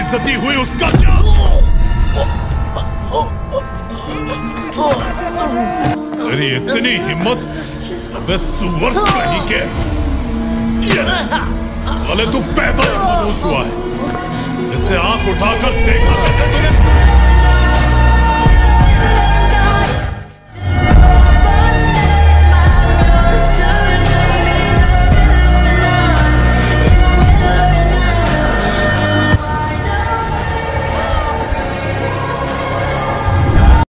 बेइज्जती हुई उसका क्या? तेरी इतनी हिम्मत? अबे सुअर कहीं के! साले तू पैदा ही मनुष्य हुआ है, इससे आंख उठाकर देखा